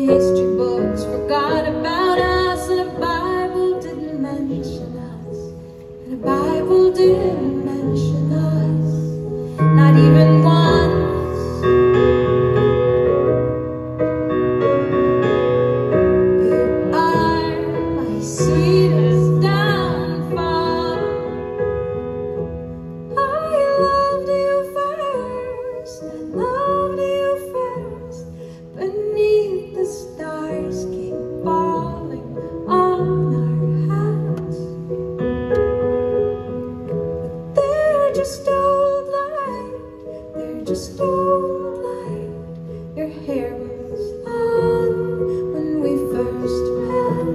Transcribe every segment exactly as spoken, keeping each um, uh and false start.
history books forgot about us, and the Bible didn't mention us, and the Bible didn't mention us, not even once. You are my sweetest downfall. I loved you first, I loved you first, beneath the stars keep falling on our heads. They're just old light, they're just old light. Your hair was long when we first met.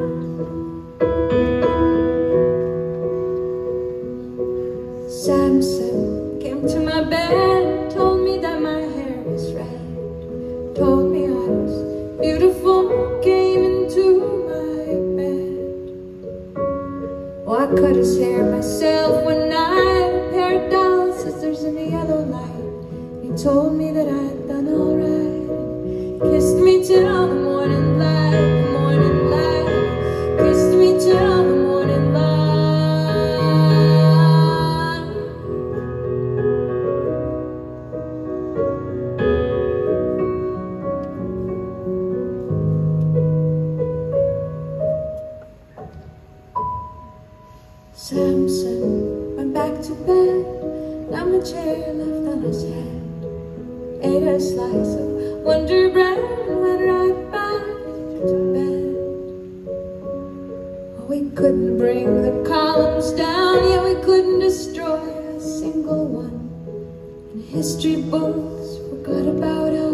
Samson came to my bed, told me that my hair was red, told me I was beautiful, came into my bed. Oh, I cut his hair myself one night, a pair of dolls, scissors in a yellow light. He told me that I'd done alright, kissed me till the morning light, the morning light, kissed me till the morning light. Samson went back to bed, now a chair left on his head, ate a slice of Wonder Bread and went right back to bed. Oh, we couldn't bring the columns down, yet we couldn't destroy a single one, and history books forgot about us.